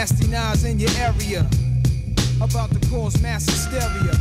Nasty Nas in your area, about to cause mass hysteria.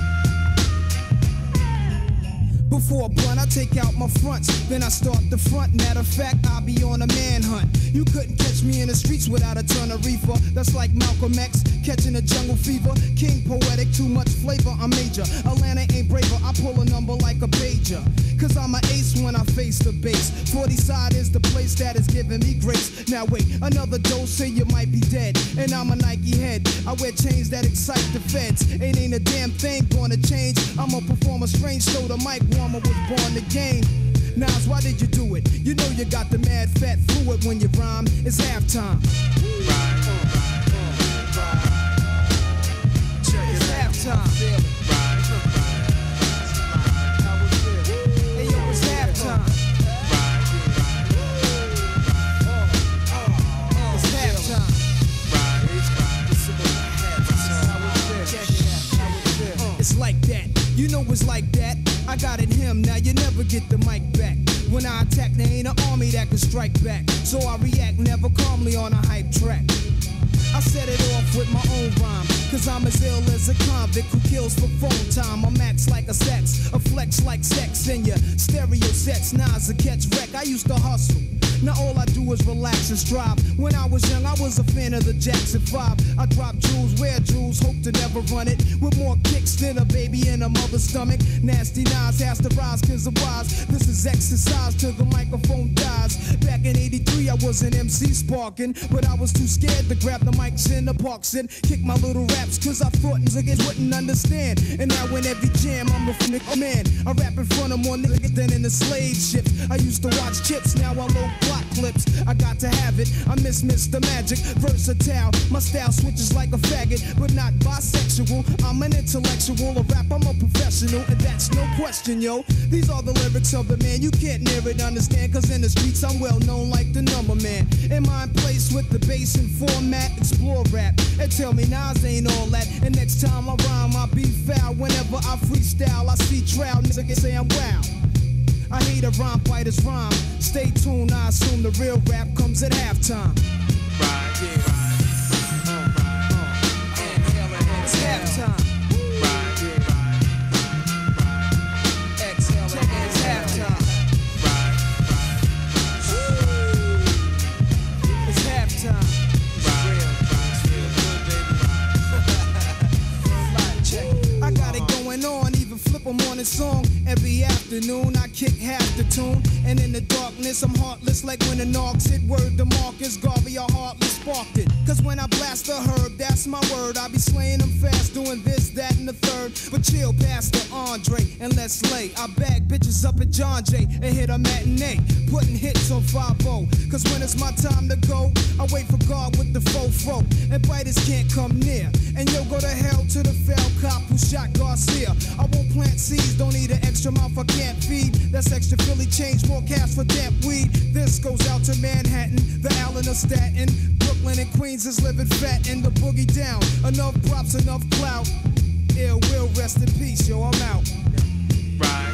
Before a blunt, I take out my fronts, then I start the front. Matter of fact, I'll be on a manhunt. You couldn't catch me in the streets without a ton of reefer. That's like Malcolm X catching a jungle fever. King poetic, too much flavor, I'm major. Atlanta ain't braver, I pull a number like a pager. Cause I'm an ace when I face the base. 40 side is the place that is giving me grace. Now wait, another dose and you might be dead. And I'm a Nike head, I wear chains that excite the feds. Ain't a damn thing gonna change. I'ma perform a strange show, the mic warmer was born to game. Nas, why did you do it? You know you got the mad fat fluid when you rhyme. It's halftime. It's halftime. It's like that, you know it's like that. I got it him, now you never get the mic back. When I attack, there ain't an army that can strike back. So I react never calmly on a hype track. I set it off with my own rhyme, cause I'm as ill as a convict who kills for phone time. I'm max like a sex, a flex like sex in your stereo sets. Nas a catch wreck, I used to hustle. Now all I do is relax and strive. When I was young, I was a fan of the Jackson 5. I drop jewels, wear jewels, hope to never run it. With more kicks than a baby in a mother's stomach. Nasty Nas has to rise cause of wise. This is exercise till the microphone dies. Back in 83, I was an MC sparking, but I was too scared to grab the mics in the parks and kick my little raps cause I thought niggas wouldn't understand. And now in every jam, I'm a man. I rap in front of more niggas than in the slave ships. I used to watch Chips, now I load plot clips. I got to have it, I miss Mr. Magic. Versatile, my style switches like a faggot, but not bisexual. I'm an intellectual, a rap, I'm a professional, and that's no question, yo. These are the lyrics of the man, you can't near it understand, cause in the streets I'm well known like the number man. In my place with the bass and format, explore rap, and tell me Nas ain't all that. And next time I rhyme, I'll be foul. Whenever I freestyle, I see trial, niggas say I'm wow. I hate a rhyme fighter's rhyme. Stay tuned, I assume the real rap comes at halftime. Right, yeah. It's halftime. Right, yeah. Exhale, it's halftime. It's halftime. I got it going on, even flip a morning song. Every afternoon I kick half the tune, and in the darkness I'm heartless like when the knocks hit. Word to Marcus Garvey, I hardly sparked it. Cause when I blast the herb, that's my word. I be slaying them fast, doing this, that, and the third. But chill, Pastor Andre, and let's lay. I bag bitches up at John Jay and hit a matinee, putting hits on 5-0. Cause when it's my time to go, I wait for God with the fofo, and biters can't come near. And yo, go to hell to the fell cop who shot Garcia. I won't plant seeds, don't need an extra mouth I can't feed. That's extra Philly change, more cash for damp weed. This goes out to Manhattan, the Allen of Staten. Brooklyn and Queens is living fat in the boogie down. Enough props, enough clout. Ill will rest in peace, yo, I'm out. Right.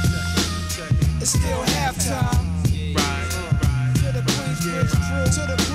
It's still halftime. To the Queensbridge crew, to the